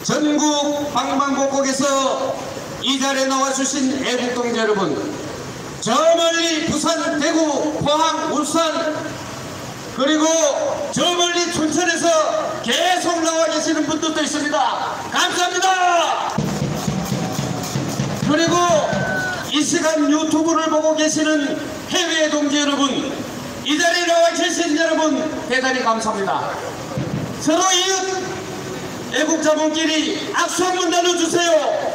전국 방방곡곡에서 이 자리에 나와주신 애국동지 여러분, 저 멀리 부산, 대구, 포항, 울산, 그리고 저 멀리 춘천에서 계속 나와 계시는 분들도 있습니다. 감사합니다. 그리고 이 시간 유튜브를 보고 계시는 해외 동지 여러분, 이 자리에 나와 계신 여러분 대단히 감사합니다. 서로 이웃 애국자분끼리 악수 한번 나눠주세요.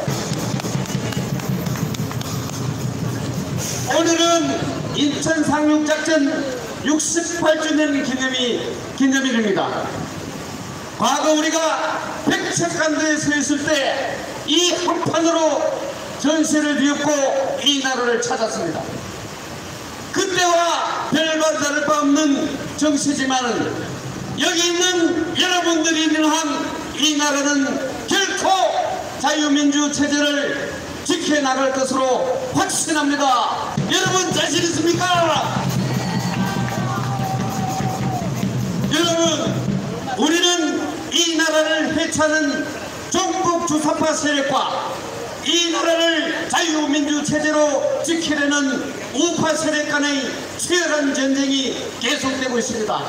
오늘은 인천 상륙작전 68주년 기념일입니다. 과거 우리가 백척간도에 서 있을 때 이 한판으로 전세를 비웠고 이 나라를 찾았습니다. 그때와 별반 다를 바 없는 정치지만은 여기 있는 여러분들이 있는 한 이 나라는 결코 자유민주 체제를 지켜나갈 것으로 확신합니다. 여러분 자신 있습니까? 여러분, 우리는 이 나라를 해체하는 종북 주사파 세력과 이 나라를 자유민주 체제로 지키려는 우파 세력 간의 치열한 전쟁이 계속되고 있습니다.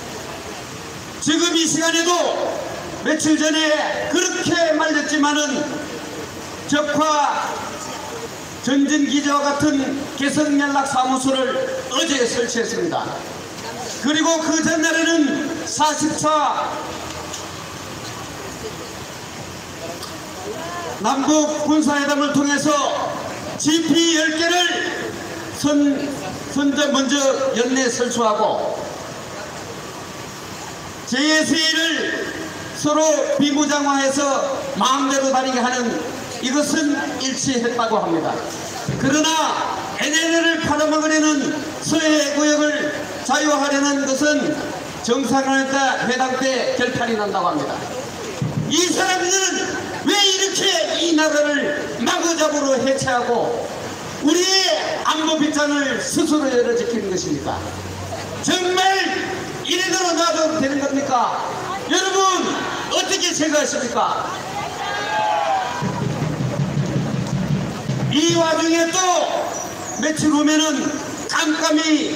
지금 이 시간에도 며칠 전에 그렇게 말렸지만은 적화 전진기지와 같은 개성연락사무소를 어제 설치했습니다. 그리고 그 전날에는 40차 남북 군사회담을 통해서 GP 10개를 먼저 연내 설치하고 JSA를 서로 비무장화해서 마음대로 다니게 하는 이것은 일치했다고 합니다. 그러나 NLL을 팔아먹으려는 서해 구역을 자유화하려는 것은 정상회담 때 결판이 난다고 합니다. 이 사람들은 왜 이렇게 이 나라를 마구잡이로 해체하고 우리의 안보 빗장을 스스로 열어지키는 것입니까? 정말 이래대로 놔둬도 되는 겁니까? 여러분 어떻게 생각하십니까? 이 와중에 또 며칠 후면은 깜깜이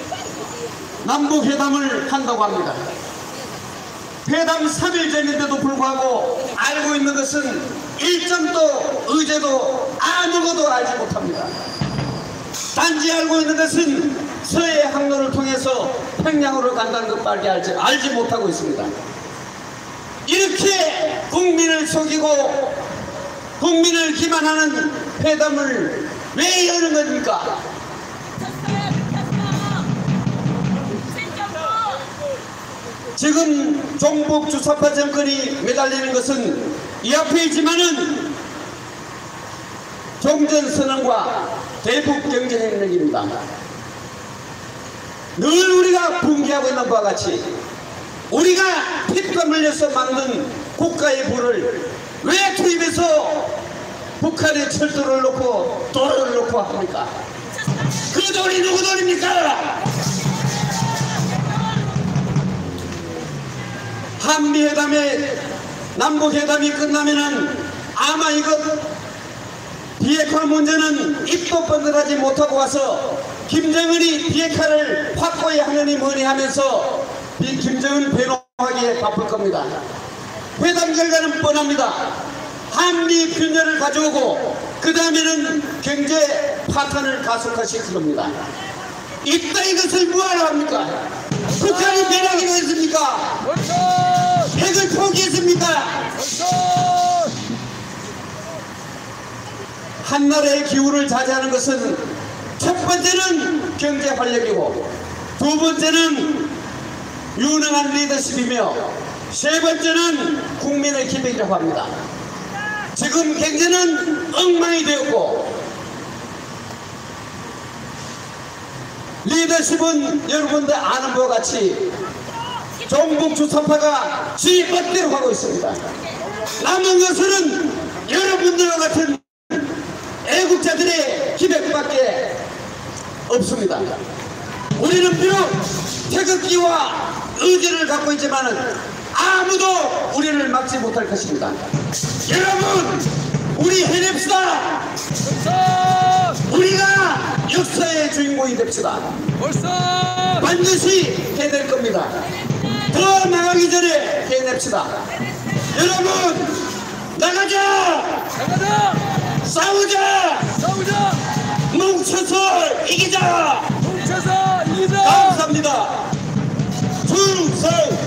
남북회담을 한다고 합니다. 회담 3일 전인데도 불구하고 알고 있는 것은 일정도 의제도 아무것도 알지 못합니다. 단지 알고 있는 것은 서해 항로를 통해서 평양으로 간다는 것밖에 알지 못하고 있습니다. 이렇게 국민을 속이고 국민을 기만하는 회담을 왜 여는 겁니까? 지금 종북 주사파 정권이 매달리는 것은 이 앞에 있지만은 종전선언과 대북 경제협력입니다. 늘 우리가 붕괴하고 있는 바와 같이 우리가 피땀 흘려서 만든 국가의 부를 왜 투입해서 북한의 철도를 놓고 도로를 놓고 합니까? 그 돈이 누구 돈입니까? 한미회담에 남북회담이 끝나면은 아마 이것 비핵화 문제는 입도 뻔들하지 못하고 와서 김정은이 비핵화를 확고히 하느니 뭐니 하면서 김정은 배노하기에 바쁠 겁니다. 회담 결과는 뻔합니다. 한미 균열을 가져오고 그 다음에는 경제 파탄을 가속화시킬 겁니다. 이따위 것을 뭐하러 합니까? 북한이 배락이 했습니까? 핵을 포기했습니까? 한나라의 기후를 자제하는 것은 첫 번째는 경제 활력이고 두 번째는 유능한 리더십이며 세 번째는 국민의 기백이라고 합니다. 지금 경제는 엉망이 되었고 리더십은 여러분들 아는 바와 같이 종북 주사파가 지 멋대로 하고 있습니다. 남은 것은 여러분들과 같은 애국자들의 기백밖에 없습니다. 우리는 비록 태극기와 의지를 갖고 있지만 아무도 우리를 막지 못합니다. 못할 것입니다. 여러분, 우리 해냅시다. 우리가 역사의 주인공이 됩시다. 반드시 해낼 겁니다. 더 나가기 전에 해냅시다. 여러분, 나가자! 싸우자! 뭉쳐서 이기자! 감사합니다. 충성!